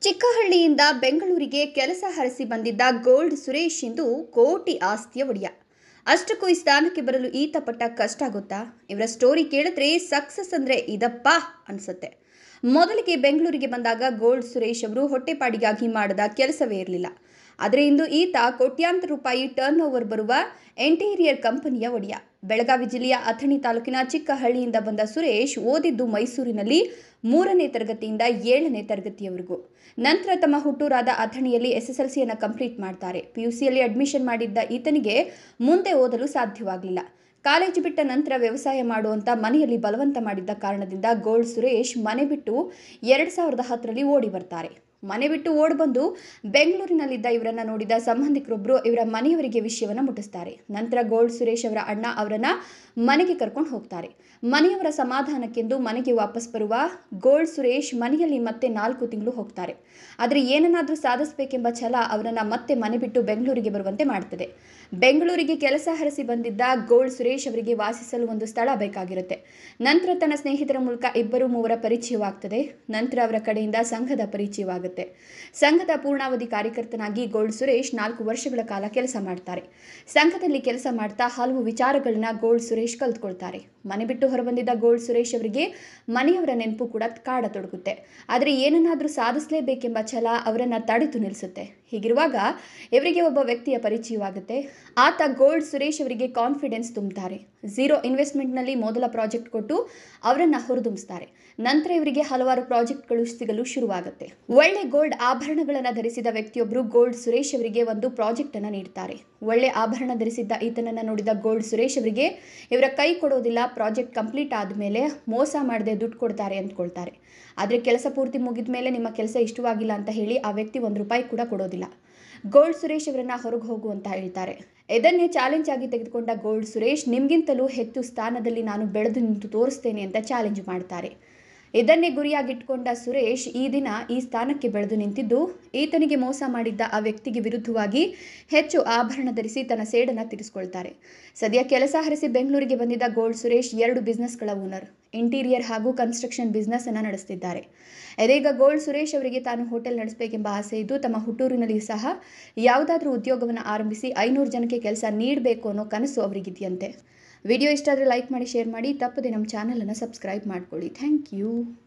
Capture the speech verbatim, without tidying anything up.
ಚಿಕ್ಕಹಳ್ಳಿಯಿಂದ ಬೆಂಗಳೂರಿಗೆ ಕೆಲಸ ಹರಸಿ ಬಂದಿದ್ದ ಗೋಲ್ಡ್ ಸುರೇಶ್ ಇಂದು ಕೋಟಿ ಆಸ್ತಿಯ ಒಡೆಯ. ಅಷ್ಟಕ್ಕೂ ಈ ಸ್ಥಾನಕ್ಕೆ ಬರಲು ಈತ ಪಟ್ಟ ಕಷ್ಟ ಗೊತ್ತಾ? ಇವರ ಸ್ಟೋರಿ ಕೇಳಿದ್ರೆ ಸಕ್ಸಸ್ ಅಂದ್ರೆ ಇದಪ್ಪ ಅನ್ಸುತ್ತೆ. ಮೊದಲಿಗೆ ಬೆಂಗಳೂರಿಗೆ ಬಂದಾಗ ಗೋಲ್ಡ್ ಸುರೇಶ್ ಅವರು ಹೊಟ್ಟೆಪಾಡಿಗಾಗಿ ಮಾಡದ ಕೆಲಸವೇ ಇರಲಿಲ್ಲ. ಆದರೆ ಇಂದು ಈತ ಕೋಟ್ಯಾಂತರ ರೂಪಾಯಿ ಟರ್ನ್ ಓವರ್ ಬರುವ ಇಂಟೀರಿಯರ್ ಕಂಪನಿಯ ಒಡೆಯ. ಬೆಳಗಾವಿ ಜಿಲ್ಲೆಯ ಅಥಣಿ ತಾಲೂಕಿನ ಚಿಕ್ಕಹಳ್ಳಿಯಿಂದ ಬಂದ ಸುರೇಶ್ ಓದಿದ್ದು ಮೈಸೂರಿನಲ್ಲಿ ಮೂರನೇ ತರಗತಿಯಿಂದ ಏಳನೇ ತರಗತಿಯವರೆಗೂ. ನಂತರ ತಮ್ಮ ಹುಟ್ಟೂರಾದ ಅಥಣಿಯಲ್ಲಿ ಎಸ್ಎಸ್ಎಲ್ಸಿಯನ್ನು ಕಂಪ್ಲೀಟ್ ಮಾಡ್ತಾರೆ. ಪಿಯುಸಿಯಲ್ಲಿ ಅಡ್ಮಿಷನ್ ಮಾಡಿದ್ದ ಈತನಿಗೆ ಮುಂದೆ ಓದಲು ಸಾಧ್ಯವಾಗಲಿಲ್ಲ. ಕಾಲೇಜು ಬಿಟ್ಟ ನಂತರ ವ್ಯವಸಾಯ ಮಾಡುವಂತ ಮನೆಯಲ್ಲಿ ಬಲವಂತ ಮಾಡಿದ್ದ ಕಾರಣದಿಂದ ಗೋಲ್ಡ್ ಸುರೇಶ್ ಮನೆ ಬಿಟ್ಟು ಎರಡ್ ಸಾವಿರದ ಹತ್ತರಲ್ಲಿ ಓಡಿ ಬರ್ತಾರೆ. ಮನೆ ಬಿಟ್ಟು ಓಡಿ ಬಂದು ಬೆಂಗಳೂರಿನಲ್ಲಿದ್ದ ಇವರನ್ನ ನೋಡಿದ ಸಂಬಂಧಿಕರೊಬ್ಬರು ಇವರ ಮನೆಯವರಿಗೆ ವಿಷಯವನ್ನು ಮುಟ್ಟಿಸ್ತಾರೆ. ನಂತರ ಗೋಲ್ಡ್ ಸುರೇಶ್ ಅವರ ಅಣ್ಣ ಅವರನ್ನ ಮನೆಗೆ ಕರ್ಕೊಂಡು ಹೋಗ್ತಾರೆ. ಮನೆಯವರ ಸಮಾಧಾನಕ್ಕೆಂದು ಮನೆಗೆ ವಾಪಸ್ ಬರುವ ಗೋಲ್ಡ್ ಸುರೇಶ್ ಮನೆಯಲ್ಲಿ ಮತ್ತೆ ನಾಲ್ಕು ತಿಂಗಳು ಹೋಗ್ತಾರೆ. ಆದರೆ ಏನನ್ನಾದರೂ ಸಾಧಿಸಬೇಕೆಂಬ ಛಲ ಅವರನ್ನ ಮತ್ತೆ ಮನೆ ಬಿಟ್ಟು ಬೆಂಗಳೂರಿಗೆ ಬರುವಂತೆ ಮಾಡ್ತದೆ. ಬೆಂಗಳೂರಿಗೆ ಕೆಲಸ ಹರಸಿ ಬಂದಿದ್ದ ಗೋಲ್ಡ್ ಸುರೇಶ್ ಅವರಿಗೆ ವಾಸಿಸಲು ಒಂದು ಸ್ಥಳ ಬೇಕಾಗಿರುತ್ತೆ. ನಂತರ ತನ್ನ ಸ್ನೇಹಿತರ ಮೂಲಕ ಇಬ್ಬರು ಮೂವರ ಪರಿಚಯವಾಗ್ತದೆ. ನಂತರ ಅವರ ಕಡೆಯಿಂದ ಸಂಘದ ಪರಿಚಯವಾಗುತ್ತೆ. ಸಂಘದ ಪೂರ್ಣಾವಧಿ ಕಾರ್ಯಕರ್ತನಾಗಿ ಗೋಲ್ಡ್ ಸುರೇಶ್ ನಾಲ್ಕು ವರ್ಷಗಳ ಕಾಲ ಕೆಲಸ ಮಾಡ್ತಾರೆ. ಸಂಘದಲ್ಲಿ ಕೆಲಸ ಮಾಡ್ತಾ ಹಲವು ವಿಚಾರಗಳನ್ನ ಗೋಲ್ಡ್ ಸುರೇಶ್ ಕಲ್ತ್ಕೊಳ್ತಾರೆ. ಮನೆ ಬಿಟ್ಟು ಹೊರಬಂದಿದ್ದ ಗೋಲ್ಡ್ ಸುರೇಶ್ ಅವರಿಗೆ ಮನೆಯವರ ನೆನಪು ಕೂಡ ಕಾಡತೊಡಗುತ್ತೆ. ಆದರೆ ಏನನ್ನಾದರೂ ಸಾಧಿಸಲೇಬೇಕೆಂಬ ಛಲ ಅವರನ್ನ ತಡೆದು ನಿಲ್ಲಿಸುತ್ತೆ. ಹೀಗಿರುವಾಗ ಇವರಿಗೆ ಒಬ್ಬ ವ್ಯಕ್ತಿಯ ಪರಿಚಯವಾಗುತ್ತೆ. ಆತ ಗೋಲ್ಡ್ ಸುರೇಶ್ ಅವರಿಗೆ ಕಾನ್ಫಿಡೆನ್ಸ್ ತುಂಬುತ್ತಾರೆ. ಝೀರೋ ಇನ್ವೆಸ್ಟ್ಮೆಂಟ್ನಲ್ಲಿ ಮೊದಲ ಪ್ರಾಜೆಕ್ಟ್ ಕೊಟ್ಟು ಅವರನ್ನ ಹುರಿದುಂಬಿಸ್ತಾರೆ. ನಂತರ ಇವರಿಗೆ ಹಲವಾರು ಪ್ರಾಜೆಕ್ಟ್ಗಳು ಸಿಗಲು ಶುರುವಾಗುತ್ತೆ. ಒಳ್ಳೆ ಗೋಲ್ಡ್ ಆಭರಣಗಳನ್ನು ಧರಿಸಿದ ವ್ಯಕ್ತಿಯೊಬ್ಬರು ಗೋಲ್ಡ್ ಸುರೇಶ್ ಅವರಿಗೆ ಒಂದು ಪ್ರಾಜೆಕ್ಟ್ ಅನ್ನು ನೀಡ್ತಾರೆ. ಒಳ್ಳೆ ಆಭರಣ ಧರಿಸಿದ್ದ ಈತನನ್ನ ನೋಡಿದ ಗೋಲ್ಡ್ ಸುರೇಶ್ ಅವರಿಗೆ ಇವರ ಕೈ ಕೊಡೋದಿಲ್ಲ, ಪ್ರಾಜೆಕ್ಟ್ ಕಂಪ್ಲೀಟ್ ಆದಮೇಲೆ ಮೋಸ ಮಾಡದೆ ದುಡ್ಡು ಕೊಡ್ತಾರೆ ಅಂದ್ಕೊಳ್ತಾರೆ. ಆದರೆ ಕೆಲಸ ಪೂರ್ತಿ ಮುಗಿದ ಮೇಲೆ ನಿಮ್ಮ ಕೆಲಸ ಇಷ್ಟವಾಗಿಲ್ಲ ಅಂತ ಹೇಳಿ ಆ ವ್ಯಕ್ತಿ ಒಂದು ರೂಪಾಯಿ ಕೂಡ ಕೊಡೋದಿಲ್ಲ. ಗೋಲ್ಡ್ ಸುರೇಶ್ ಅವರನ್ನ ಹೊರಗೆ ಹೋಗು ಅಂತ ಹೇಳ್ತಾರೆ. ಇದನ್ನೇ ಚಾಲೆಂಜ್ ಆಗಿ ತೆಗೆದುಕೊಂಡ ಗೋಲ್ಡ್ ಸುರೇಶ್ ನಿಮ್ಗಿಂತಲೂ ಹೆಚ್ಚು ಸ್ಥಾನದಲ್ಲಿ ನಾನು ಬೆಳೆದು ನಿಂತು ತೋರಿಸ್ತೇನೆ ಅಂತ ಚಾಲೆಂಜ್ ಮಾಡ್ತಾರೆ. ಇದನ್ನೇ ಗುರಿಯಾಗಿಟ್ಕೊಂಡ ಸುರೇಶ್ ಈ ದಿನ ಈ ಸ್ಥಾನಕ್ಕೆ ಬೆಳೆದು ನಿಂತಿದ್ದು ಈತನಿಗೆ ಮೋಸ ಮಾಡಿದ್ದ ಆ ವ್ಯಕ್ತಿಗೆ ವಿರುದ್ಧವಾಗಿ ಹೆಚ್ಚು ಆಭರಣ ಧರಿಸಿ ತನ್ನ ಸೇಡನ್ನು ತೀರಿಸಿಕೊಳ್ತಾರೆ. ಸದ್ಯ ಕೆಲಸ ಹರಿಸಿ ಬೆಂಗಳೂರಿಗೆ ಬಂದಿದ್ದ ಗೋಲ್ಡ್ ಸುರೇಶ್ ಎರಡು ಬಿಸ್ನೆಸ್ಗಳ ಓನರ್, ಇಂಟೀರಿಯರ್ ಹಾಗೂ ಕನ್ಸ್ಟ್ರಕ್ಷನ್ ಬಿಸ್ನೆಸ್ ಅನ್ನು ನಡೆಸುತ್ತಿದ್ದಾರೆ. ಇದೀಗ ಗೋಲ್ಡ್ ಸುರೇಶ್ ಅವರಿಗೆ ತಾನು ಹೋಟೆಲ್ ನಡೆಸಬೇಕೆಂಬ ಆಸೆ ಇದ್ದು ತಮ್ಮ ಹುಟ್ಟೂರಿನಲ್ಲಿ ಸಹ ಯಾವುದಾದ್ರೂ ಉದ್ಯೋಗವನ್ನು ಆರಂಭಿಸಿ ಐನೂರು ಜನಕ್ಕೆ ಕೆಲಸ ನೀಡಬೇಕು ಅನ್ನೋ ಕನಸು ಅವರಿಗಿದೆಯಂತೆ. ವಿಡಿಯೋ ಇಷ್ಟ ಆದರೆ ಲೈಕ್ ಮಾಡಿ, ಶೇರ್ ಮಾಡಿ, ತಪ್ಪದೆ ನಮ್ಮ ಚಾನಲನ್ನು ಸಬ್ಸ್ಕ್ರೈಬ್ ಮಾಡ್ಕೊಳ್ಳಿ. Thank you.